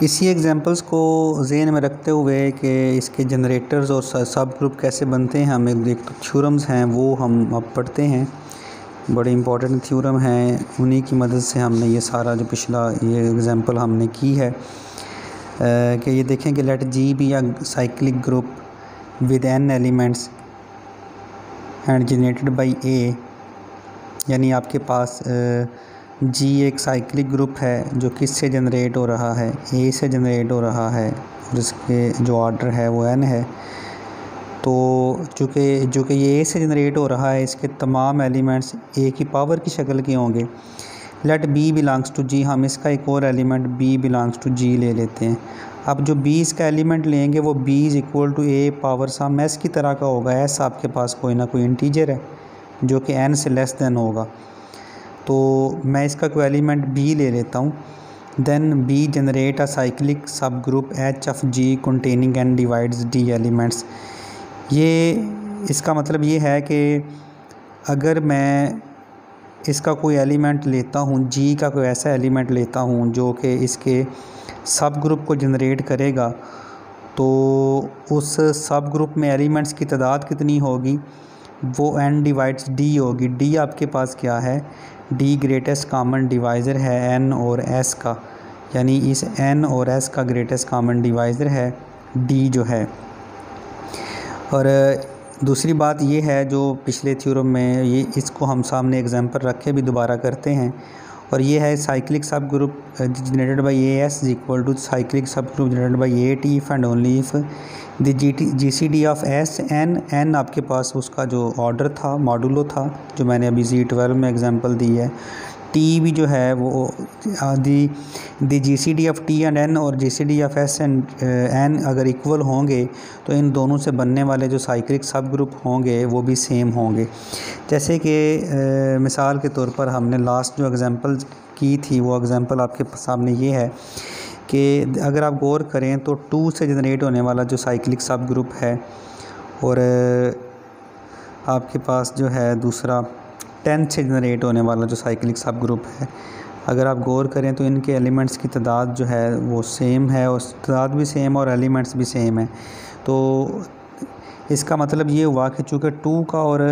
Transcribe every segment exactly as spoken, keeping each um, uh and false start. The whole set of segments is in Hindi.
इसी एग्जांपल्स को ज़हन में रखते हुए कि इसके जनरेटर्स और सब ग्रुप कैसे बनते हैं, हमें एक तो थ्योरम्स हैं वो हम अब पढ़ते हैं। बड़े इंपॉर्टेंट थ्योरम हैं, उन्हीं की मदद से हमने ये सारा जो पिछला ये एग्जांपल हमने की है कि ये देखें कि let G be a cyclic group with n elements and generated by a, यानी आपके पास जी एक साइक्लिक ग्रुप है जो किस से जनरेट हो रहा है, ए से जनरेट हो रहा है और इसके जो ऑर्डर है वो एन है। तो चूँकि जो कि ये ए से जनरेट हो रहा है, इसके तमाम एलिमेंट्स ए की पावर की शक्ल के होंगे। Let b belongs to G, हम इसका एक और element b belongs to G ले लेते हैं। अब जो बी इसका एलिमेंट लेंगे वो b is equal to a power some s की तरह का होगा। एस आपके पास कोई ना कोई इंटीजर है जो कि एन से लेस देन होगा, तो मैं इसका कोई एलिमेंट बी ले लेता हूँ। Then b generate a cyclic subgroup H of G containing n divides d elements. ये इसका मतलब ये है कि अगर मैं इसका कोई एलिमेंट लेता हूँ, जी का कोई ऐसा एलिमेंट लेता हूँ जो कि इसके सब ग्रुप को जनरेट करेगा, तो उस सब ग्रुप में एलिमेंट्स की तादाद कितनी होगी, वो एन डिवाइड्स डी होगी। डी आपके पास क्या है, डी ग्रेटेस्ट कॉमन डिवाइज़र है एन और एस का, यानी इस एन और एस का ग्रेटेस्ट कॉमन डिवाइज़र है डी जो है। और दूसरी बात ये है जो पिछले थ्योरम में, ये इसको हम सामने एग्जांपल रख के भी दोबारा करते हैं, और ये है cyclic subgroup generated by a s is equal to cyclic subgroup generated by a t if and only if the G T G C D of s n n आपके पास उसका जो ऑर्डर था, मॉडुलो था, जो मैंने अभी जी ट्वेल्व में एग्जांपल दी है। टी भी जो है वो the the G C D of t and n और G C D of s and n अगर इक्वल होंगे तो इन दोनों से बनने वाले जो साइक्लिक सब ग्रुप होंगे वो भी सेम होंगे। जैसे कि मिसाल के तौर पर हमने लास्ट जो एग्जांपल की थी वो एग्जांपल आपके सामने ये है कि अगर आप गौर करें तो टू से जनरेट होने वाला जो साइक्लिक सब ग्रुप है और आपके पास जो है दूसरा टेन से जनरेट होने वाला जो साइक्लिक सब ग्रुप है, अगर आप गौर करें तो इनके एलिमेंट्स की तादाद जो है वो सेम है और तादाद भी सेम और एलिमेंट्स भी सेम है। तो इसका मतलब ये हुआ कि चूँकि टू का और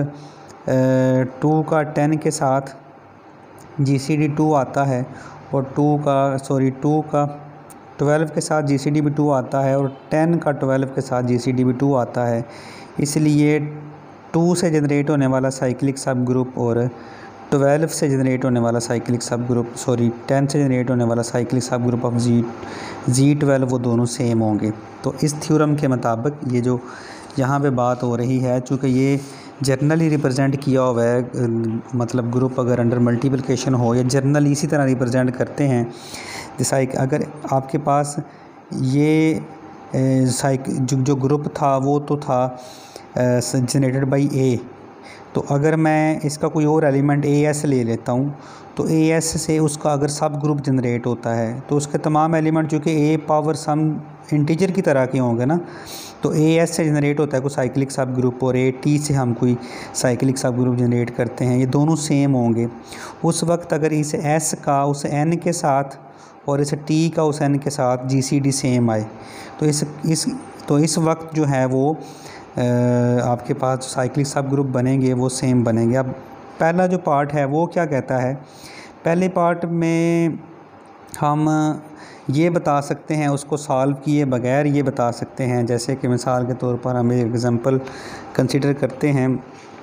टू का टेन के साथ जी सी डी टू आता है और टू का सॉरी टू का ट्वेल्व के साथ जी सी डी भी टू आता है और टेन का ट्वेल्व के साथ जी सी डी भी टू आता है, इसलिए टू से जनरेट होने वाला साइक्लिक सब ग्रुप और ट्वेल्व से जनरेट होने वाला cyclic subgroup sorry ten से जनरेट होने वाला cyclic subgroup of G G twelve वो दोनों सेम होंगे। तो इस थ्योरम के मुताबिक ये जो यहाँ पे बात हो रही है, चूँकि ये जर्नली रिप्रेजेंट किया हुआ है, मतलब ग्रुप अगर अंडर मल्टीप्लिकेशन हो या जर्नल इसी तरह रिप्रेजेंट करते हैं। जैसा अगर आपके पास ये साइक जो, जो ग्रुप था वो तो था जनरेटेड बाय ए, तो अगर मैं इसका कोई और एलिमेंट ए एस ले लेता हूँ तो ए एस से उसका अगर सब ग्रुप जनरेट होता है तो उसके तमाम एलिमेंट जो कि ए पावर सम इंटीजर की तरह के होंगे ना, तो ए एस से जनरेट होता है कोई साइक्लिक सब ग्रुप और ए टी से हम कोई साइक्लिक सब ग्रुप जनरेट करते हैं, ये दोनों सेम होंगे। उस वक्त अगर इस एस का उस एन के साथ और इस टी का उस एन के साथ जी सी डी सेम आए तो इस इस तो इस वक्त जो है वो आ, आपके पास साइक्लिक सब ग्रुप बनेंगे वो सेम बनेंगे। अब पहला जो पार्ट है वो क्या कहता है, पहले पार्ट में हम ये बता सकते हैं, उसको सॉल्व किए बगैर ये बता सकते हैं, जैसे कि मिसाल के तौर पर हम एक एग्ज़ाम्पल कंसिडर करते हैं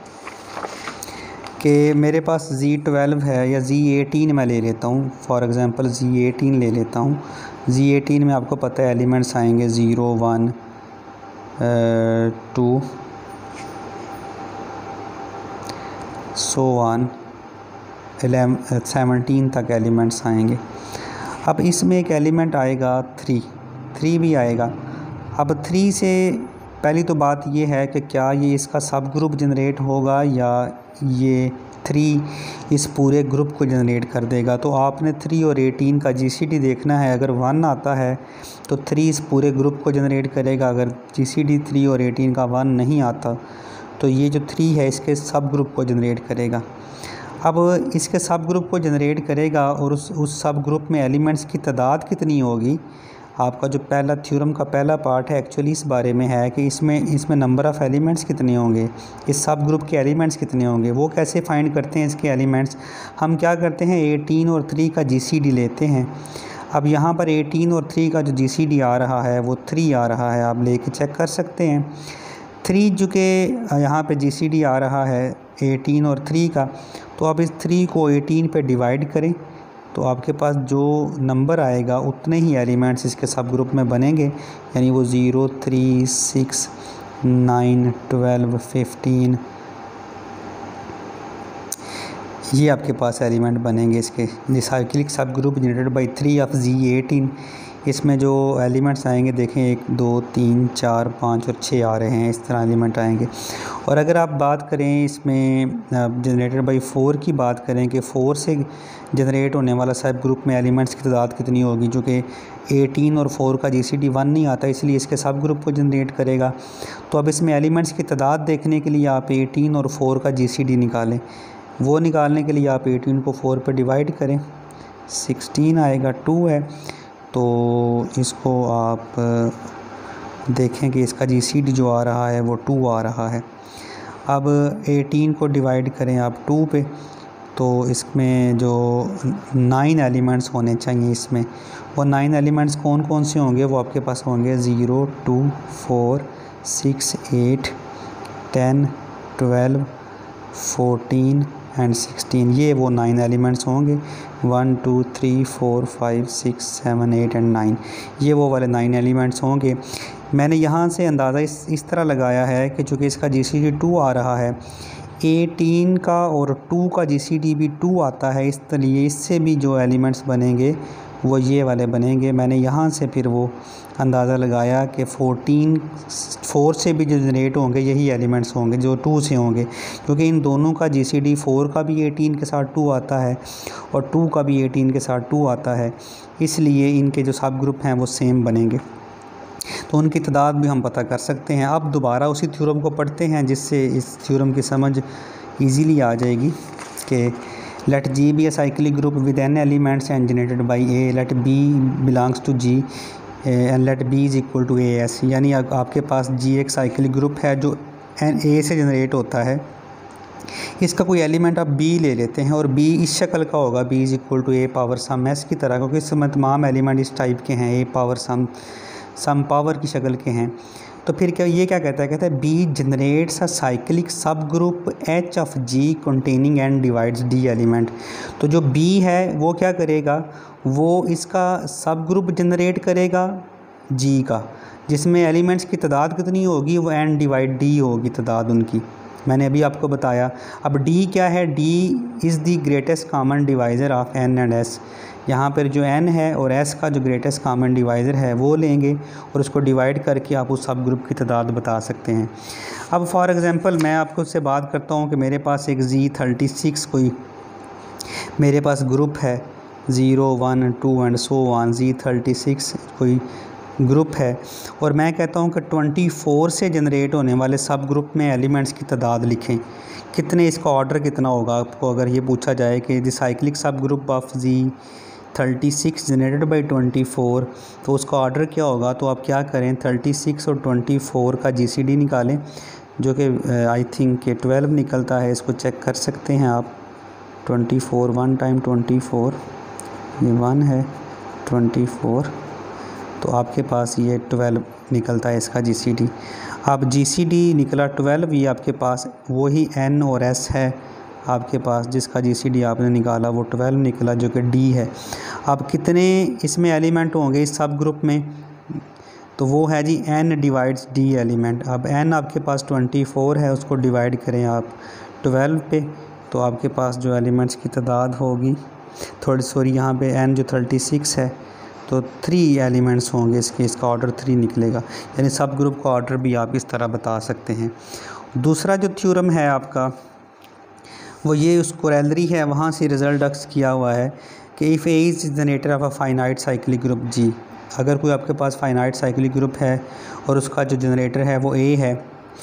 कि मेरे पास जी ट्वेल्व है या जी एटीन मैं ले लेता हूँ, फॉर एग्ज़ाम्पल जी एटीन ले लेता हूँ। जी एटीन में आपको पता है एलिमेंट्स आएंगे zero one two so on eleven seventeen तक एलिमेंट्स आएंगे। अब इसमें एक एलिमेंट आएगा थ्री, थ्री भी आएगा। अब थ्री से पहली तो बात ये है कि क्या ये इसका सब ग्रुप जनरेट होगा या ये थ्री इस पूरे ग्रुप को जनरेट कर देगा। तो आपने थ्री और एटीन का जीसीडी देखना है, अगर वन आता है तो थ्री इस पूरे ग्रुप को जनरेट करेगा, अगर जीसीडी थ्री और एटीन का वन नहीं आता तो ये जो थ्री है इसके सब ग्रुप को जनरेट करेगा। अब इसके सब ग्रुप को जनरेट करेगा और उस उस सब ग्रुप में एलिमेंट्स की तादाद कितनी होगी, आपका जो पहला थ्योरम का पहला पार्ट है एक्चुअली इस बारे में है कि इसमें इसमें नंबर ऑफ़ एलिमेंट्स कितने होंगे, इस सब ग्रुप के एलिमेंट्स कितने होंगे। वो कैसे फाइंड करते हैं इसके एलिमेंट्स, हम क्या करते हैं एटीन और थ्री का जीसीडी लेते हैं। अब यहाँ पर एटीन और थ्री का जो जीसीडी आ रहा है वो थ्री आ रहा है, आप लेके चेक कर सकते हैं। थ्री जो कि यहाँ पे जीसीडी आ रहा है एटीन और थ्री का, तो आप इस थ्री को एटीन पे डिवाइड करें तो आपके पास जो नंबर आएगा उतने ही एलिमेंट्स इसके सब ग्रुप में बनेंगे, यानी वो zero three six nine twelve fifteen ये आपके पास एलिमेंट बनेंगे इसके। The cyclic subgroup generated by three of G eighteen, इसमें जो एलिमेंट्स आएंगे देखें एक दो तीन चार पाँच और छः आ रहे हैं, इस तरह एलिमेंट आएंगे। और अगर आप बात करें इसमें जनरेटेड बाई फोर की बात करें कि फ़ोर से जनरेट होने वाला सब ग्रुप में एलिमेंट्स की तादाद कितनी होगी, जो कि एटीन और फोर का जीसीडी वन नहीं आता इसलिए इसके सब ग्रुप को जनरेट करेगा। तो अब इसमें एलिमेंट्स की तादाद देखने के लिए आप एटीन और फोर का जीसीडी निकालें, वो निकालने के लिए आप एटीन को फोर पर डिवाइड करें, सिक्सटीन आएगा, टू है, तो इसको आप देखें कि इसका जीसीडी जो आ रहा है वो टू आ रहा है। अब एटीन को डिवाइड करें आप टू पे, तो इसमें जो नाइन एलिमेंट्स होने चाहिए इसमें, वो नाइन एलिमेंट्स कौन कौन से होंगे, वो आपके पास होंगे zero two four six eight ten twelve fourteen and sixteen, ये वो नाइन एलिमेंट्स होंगे। One two three four five six seven eight and nine, ये वो वाले नाइन एलिमेंट्स होंगे। मैंने यहाँ से अंदाज़ा इस इस तरह लगाया है कि चूँकि इसका जीसीडी टू आ रहा है, एटीन का और टू का जीसीडी भी टू आता है, इसलिए इससे भी जो एलिमेंट्स बनेंगे वो ये वाले बनेंगे। मैंने यहाँ से फिर वो अंदाज़ा लगाया कि फोर्टीन फोर से भी जो जनरेट होंगे यही एलिमेंट्स होंगे जो टू से होंगे, क्योंकि इन दोनों का जीसीडी फोर का भी एटीन के साथ टू आता है और टू का भी एटीन के साथ टू आता है, इसलिए इनके जो सब ग्रुप हैं वो सेम बनेंगे। तो उनकी तादाद भी हम पता कर सकते हैं। अब दोबारा उसी थ्योरम को पढ़ते हैं जिससे इस थ्योरम की समझ ईज़िली आ जाएगी कि let G be a cyclic group with n elements and generated by a, let b belongs to G and let b is equal to a s, यानी आपके पास जी एक साइक्लिक ग्रुप है जो एन ए से जनरेट होता है, इसका कोई एलिमेंट आप बी ले लेते हैं और बी इस शक्ल का होगा, b is equal to a power some s की तरह, क्योंकि इस समय तमाम एलिमेंट इस टाइप के हैं, ए पावर सम सम पावर की शक्ल के हैं। तो फिर क्या ये क्या कहता है, कहता है b generates a cyclic subgroup H of G containing and divides d element. तो जो बी है वो क्या करेगा, वो इसका सब ग्रुप जनरेट करेगा जी का, जिसमें एलिमेंट्स की तादाद कितनी होगी, वो एन डिवाइड डी होगी तादाद उनकी, मैंने अभी आपको बताया। अब डी क्या है, d is the greatest common divisor of n and s, यहाँ पर जो n है और s का जो ग्रेटेस्ट कॉमन डिवाइज़र है वो लेंगे और उसको डिवाइड करके आप उस सब ग्रुप की तादाद बता सकते हैं। अब फॉर एग्ज़ाम्पल मैं आपको उससे बात करता हूँ कि मेरे पास एक जी थर्टी सिक्स कोई मेरे पास ग्रुप है, zero one two and so on, G thirty six कोई ग्रुप है, और मैं कहता हूँ कि ट्वेंटी फोर से जनरेट होने वाले सब ग्रुप में एलिमेंट्स की तादाद लिखें, कितने, इसका ऑर्डर कितना होगा आपको अगर ये पूछा जाए कि the cyclic subgroup of G thirty six generated by twenty four, तो उसका ऑर्डर क्या होगा। तो आप क्या करें, थर्टी सिक्स और ट्वेंटी फोर का जीसीडी निकालें जो कि आई थिंक के ट्वेल्व निकलता है, इसको चेक कर सकते हैं आप। Twenty four one time twenty four ये वन है, ट्वेंटी फोर, तो आपके पास ये ट्वेल्व निकलता है इसका जीसीडी। अब जीसीडी निकला ट्वेल्व, ये आपके पास वही एन और एस है आपके पास, जिसका जीसीडी आपने निकाला वो ट्वेल्व निकला जो कि डी है। अब कितने इसमें एलिमेंट होंगे इस सब ग्रुप में, तो वो है G n divides d element. अब एन आपके पास ट्वेंटी फोर है, उसको डिवाइड करें आप ट्वेल्व पे, तो आपके पास जो एलिमेंट्स की तादाद होगी, थोड़ी सॉरी यहाँ पे एन जो थर्टी सिक्स है, तो थ्री एलिमेंट्स होंगे इसके, इसका ऑर्डर थ्री निकलेगा, यानी सब ग्रुप का ऑर्डर भी आप इस तरह बता सकते हैं। दूसरा जो थ्योरम है आपका वो ये उस कोरेलरी है, वहाँ से रिज़ल्ट अक्स किया हुआ है कि if a is generator of a finite cyclic group G, अगर कोई आपके पास फाइनाइट साइक्लिक ग्रुप है और उसका जो जनरेटर है वो ए है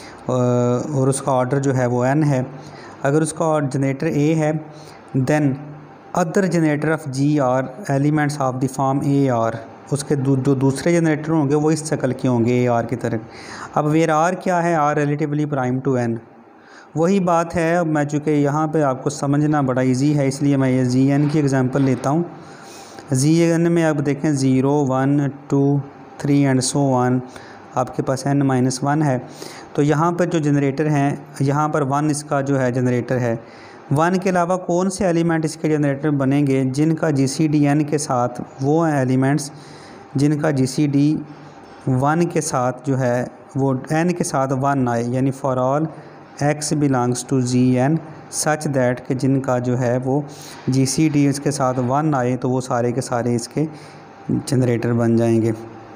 और उसका ऑर्डर जो है वो एन है, अगर उसका जनरेटर ए है then other generator of G r elements of the form a r, उसके दू, जो दूसरे जनरेटर होंगे वो इस शक्ल के होंगे ए आर की तरह। अब वेयर आर क्या है, r relatively prime to n, वही बात है। अब मैं चूँकि यहाँ पे आपको समझना बड़ा इजी है इसलिए मैं ये जी एन की एग्जांपल लेता हूँ। जी एन में अब देखें zero one two three and so on, आपके पास एन माइनस वन है। तो यहाँ पर जो जनरेटर हैं, यहाँ पर वन इसका जो है जनरेटर है। वन के अलावा कौन से एलिमेंट इसके जनरेटर बनेंगे जिनका जी सी डी एन के साथ, वो एलिमेंट्स जिनका जी सी डी वन के साथ जो है वो एन के साथ वन आए, यानी for all x belongs to G n such that कि जिनका जो है वो जी सी डी इसके साथ वन आए तो वो सारे के सारे इसके जनरेटर बन जाएंगे।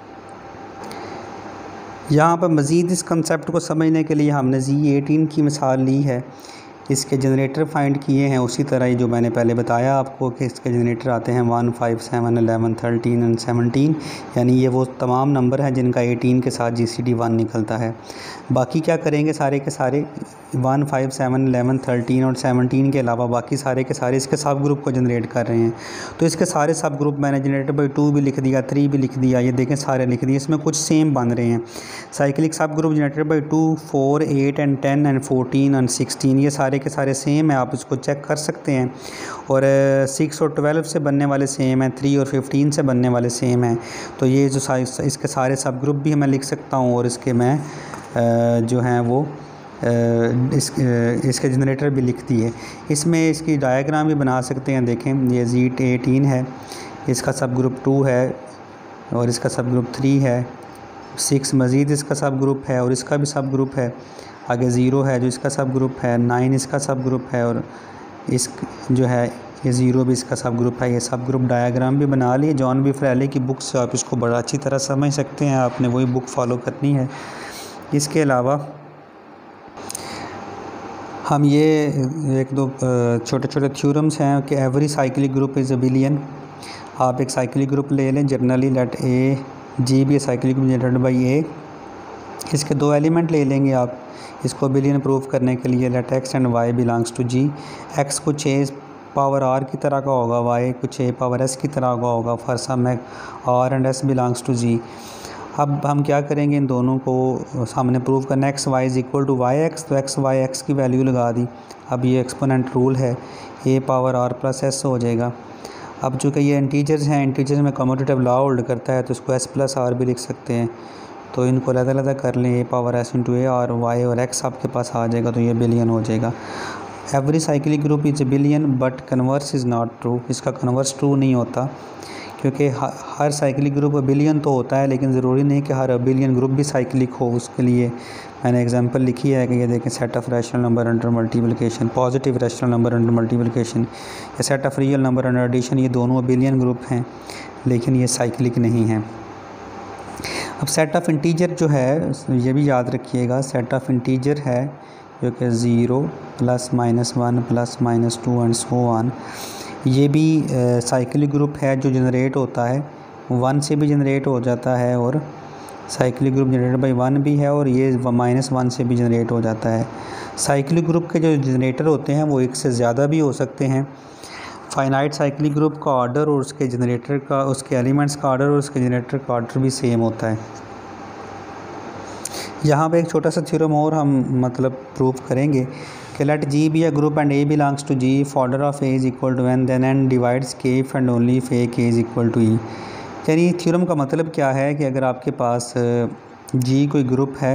यहाँ पर मज़ीद इस कंसेप्ट को समझने के लिए हमने जी एटीन की मिसाल ली है, इसके जनरेटर फाइंड किए हैं उसी तरह ही जो मैंने पहले बताया आपको कि इसके जनरेटर आते हैं one five seven eleven thirteen and seventeen, यानी ये वो तमाम नंबर हैं जिनका एटीन के साथ जी सी डी वन निकलता है। बाकी क्या करेंगे, सारे के सारे one five seven eleven thirteen और सेवनटीन के अलावा बाकी सारे के सारे इसके सब ग्रुप को जनरेट कर रहे हैं। तो इसके सारे सब ग्रुप मैंने जनरेटर बाई टू भी लिख दिया, थ्री भी लिख दिया, ये देखें सारे लिख दिए, इसमें कुछ सेम बन रहे हैं। Cyclic subgroup generator by two, four, eight and ten and fourteen and sixteen, ये सारे के सारे सेम है, आप इसको चेक कर सकते हैं। और सिक्स और ट्वेल्व से बनने वाले सेम हैं, थ्री और फिफ्टीन से बनने वाले सेम हैं। तो ये जो इसके सारे सब ग्रुप भी मैं लिख सकता हूँ और इसके मैं जो हैं वो इस इसके जनरेटर भी लिख दिए। इसमें इसकी डायग्राम भी बना सकते हैं। देखें ये जी एटीन है, इसका सब ग्रुप टू है और इसका सब ग्रुप थ्री है, सिक्स मज़ीद इसका सब ग्रुप है और इसका भी सब ग्रुप है, आगे ज़ीरो है जो इसका सब ग्रुप है, नाइन इसका सब ग्रुप है और इस जो है ये ज़ीरो भी इसका सब ग्रुप है। ये सब ग्रुप डायग्राम भी बना लिए जॉन बी फ्रैले की बुक से, आप इसको बड़ा अच्छी तरह समझ सकते हैं, आपने वही बुक फॉलो करनी है। इसके अलावा हम ये एक दो छोटे छोटे थ्योरम्स हैं कि every cyclic group is abelian. आप एक साइक्लिक ग्रुप ले लें, generally let a G be cyclic group generated by a, इसके दो एलिमेंट ले लेंगे आप इसको बिलियन प्रूव करने के लिए, let x and y belongs to G. X कुछ ए पावर आर की तरह का होगा, वाई कुछ ए पावर एस की तरह का होगा, for some r and s belongs to G. अब हम क्या करेंगे, इन दोनों को सामने प्रूव करना, x y is equal to y x, तो एक्स वाई एक्स की वैल्यू लगा दी। अब ये एक्सपोनेंट रूल है, a power r plus s हो जाएगा। अब चूँकि ये इंटीजर्स हैं, इंटीजर्स में कम्यूटेटिव लॉ होल्ड करता है तो इसको एस प्लस आर भी लिख सकते हैं। तो इनको अलग-अलग कर लें, a power s into a और वाई और एक्स आपके पास आ जाएगा, तो ये बिलियन हो जाएगा। Every cyclic group is abelian but converse is not true, इसका कन्वर्स ट्रू नहीं होता क्योंकि हर साइक्लिक ग्रुप बिलियन तो होता है लेकिन ज़रूरी नहीं कि हर बिलियन ग्रुप भी साइक्लिक हो। उसके लिए मैंने एग्जांपल लिखी है कि ये देखें, set of rational number under multiplication, positive rational number under multiplication, या set of real number under addition, ये दोनों बिलियन ग्रुप हैं लेकिन ये साइक्लिक नहीं हैं। अब सेट ऑफ इंटीजर जो है ये भी याद रखिएगा, सेट ऑफ इंटीजर है जो कि zero plus minus one plus minus two and so on, ये भी साइक्लिक ग्रुप है जो जनरेट होता है, वन से भी जनरेट हो जाता है और cyclic group generated by one भी है और ये माइनस वन से भी जनरेट हो जाता है। साइक्लिक ग्रुप के जो जनरेटर होते हैं वो एक से ज़्यादा भी हो सकते हैं। फाइनाइट साइक्लिक ग्रुप का ऑर्डर और उसके जनरेटर का, उसके एलिमेंट्स का ऑर्डर और उसके जनरेटर का ऑर्डर भी सेम होता है। यहाँ पे एक छोटा सा थ्योरम और हम मतलब प्रूव करेंगे कि let G be a group and a belongs to G, if order of a is equal to n, then n divides k if and only if a k is equal to e. यानी थ्योरम का मतलब क्या है कि अगर आपके पास जी कोई ग्रुप है,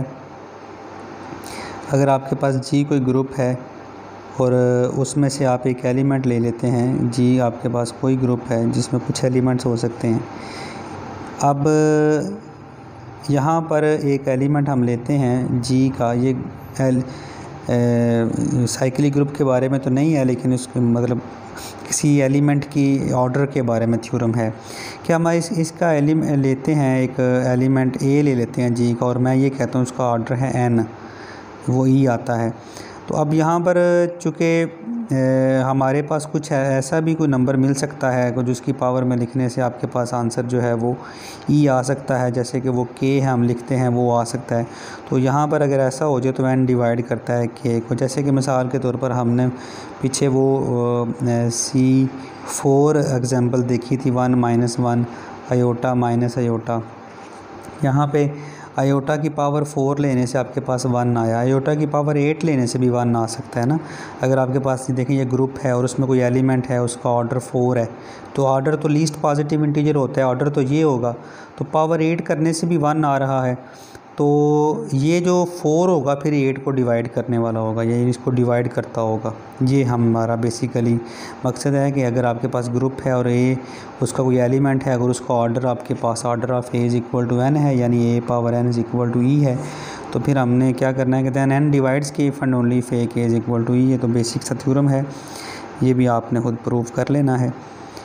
अगर आपके पास जी कोई ग्रुप है और उसमें से आप एक एलिमेंट ले लेते हैं, जी आपके पास कोई ग्रुप है जिसमें कुछ एलिमेंट्स हो सकते हैं। अब यहाँ पर एक एलिमेंट हम लेते हैं जी का, ये एल साइक्लिक ग्रुप के बारे में तो नहीं है लेकिन उसके मतलब किसी एलिमेंट की ऑर्डर के बारे में थ्योरम है कि हम इस इसका एलिमेंट लेते हैं, एक एलिमेंट ए ले लेते हैं जी का और मैं ये कहता हूँ उसका ऑर्डर है एन, वो ई आता है। तो अब यहाँ पर चूँकि हमारे पास कुछ ऐसा भी कोई नंबर मिल सकता है कुछ जिसकी पावर में लिखने से आपके पास आंसर जो है वो ई आ सकता है, जैसे कि वो के हम लिखते हैं वो आ सकता है। तो यहाँ पर अगर ऐसा हो जाए तो एन डिवाइड करता है के को, जैसे कि मिसाल के तौर पर हमने पीछे वो सी फोर एग्जाम्पल देखी थी, one minus one iota minus iota. यहाँ पे आयोटा की पावर फोर लेने से आपके पास वन आया, आयोटा की पावर एट लेने से भी वन आ सकता है ना। अगर आपके पास देखें ये ग्रुप है और उसमें कोई एलिमेंट है, उसका ऑर्डर फोर है, तो ऑर्डर तो लीस्ट पॉजिटिव इंटीजर होता है, ऑर्डर तो ये होगा, तो पावर एट करने से भी वन आ रहा है, तो ये जो फोर होगा फिर एट को डिवाइड करने वाला होगा, ये इसको डिवाइड करता होगा। ये हमारा बेसिकली मकसद है कि अगर आपके पास ग्रुप है और ए उसका कोई एलिमेंट है, अगर उसका ऑर्डर आपके पास order of a is equal to n है, यानी a power n is equal to e है, तो फिर हमने क्या करना है, कहते हैं n divides k if and only if a k is equal to e है। तो बेसिक सा थ्योरम है, ये भी आपने खुद प्रूव कर लेना है।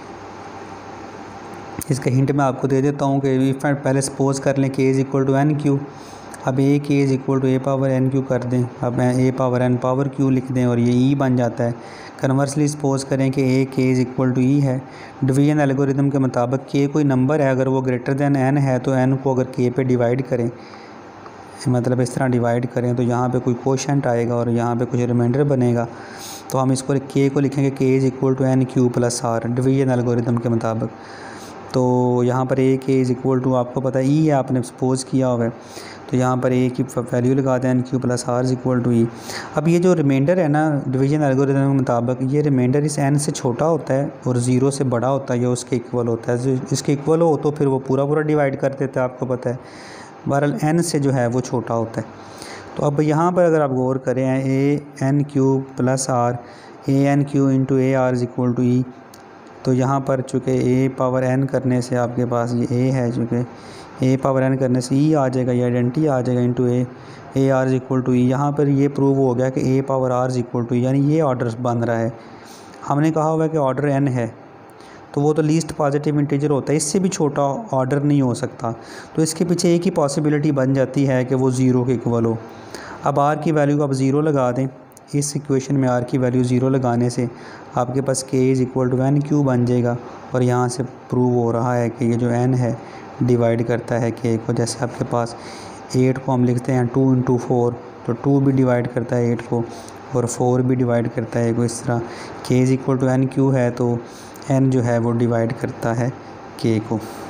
इसका हिंट मैं आपको दे देता हूँ कि इफ पहले सपोज कर लें k is equal to N q, अब a k is equal to a power n q कर दें, अब a power n power q लिख दें और ये ई बन जाता है। कन्वर्सली सपोज करें कि ए k is equal to e है, डिवीजन एल्गोरिथम के मुताबिक के कोई नंबर है, अगर वो ग्रेटर दैन एन है तो एन को अगर के पे डिवाइड करें, मतलब इस तरह डिवाइड करें, तो यहाँ पे कोई कोशेंट आएगा और यहाँ पे कुछ रिमाइंडर बनेगा, तो हम इसको के को लिखेंगे k is equal to N q plus r division algorithm के मुताबिक। तो यहाँ पर ए के इज़ इक्वल टू आपको पता ई है, आपने सपोज किया हुआ है, तो यहाँ पर ए की वैल्यू लगा दें n q plus r is equal to e. अब ये जो रिमाइंडर है ना डिवीजन एल्गोरिथम के मुताबिक, ये रिमाइंडर इस एन से छोटा होता है और ज़ीरो से बड़ा होता है या उसके इक्वल होता है। इसके इक्वल हो तो फिर वो पूरा पूरा डिवाइड कर देता है, आपको पता है। बहरहाल एन से जो है वो छोटा होता है। तो अब यहाँ पर अगर आप गौर करें, a n q plus r a n q into a r is equal to e, तो यहाँ पर चूँकि ए पावर एन करने से आपके पास ये ए है, चूँकि ए पावर एन करने से ई आ जाएगा, ये आइडेंटिटी आ जाएगा into a a r is equal to e. यहाँ पर ये प्रूव हो गया कि a power r is equal to e, यानी ये ऑर्डर बन रहा है। हमने कहा हुआ है कि ऑर्डर एन है, तो वो तो लीस्ट पॉजिटिव इंटीजर होता है, इससे भी छोटा ऑर्डर नहीं हो सकता, तो इसके पीछे एक ही पॉसिबिलिटी बन जाती है कि वो ज़ीरो के इक्वल हो। अब आर की वैल्यू को आप ज़ीरो लगा दें, इस इक्वेशन में आर की वैल्यू ज़ीरो लगाने से आपके पास k is equal to N q बन जाएगा, और यहाँ से प्रूव हो रहा है कि ये जो एन है डिवाइड करता है के को। जैसे आपके पास एट को हम लिखते हैं टू इंटू फोर, तो टू भी डिवाइड करता है एट को और फोर भी डिवाइड करता है को। इस तरह के is equal to N Q है, तो एन जो है वो डिवाइड करता है के को।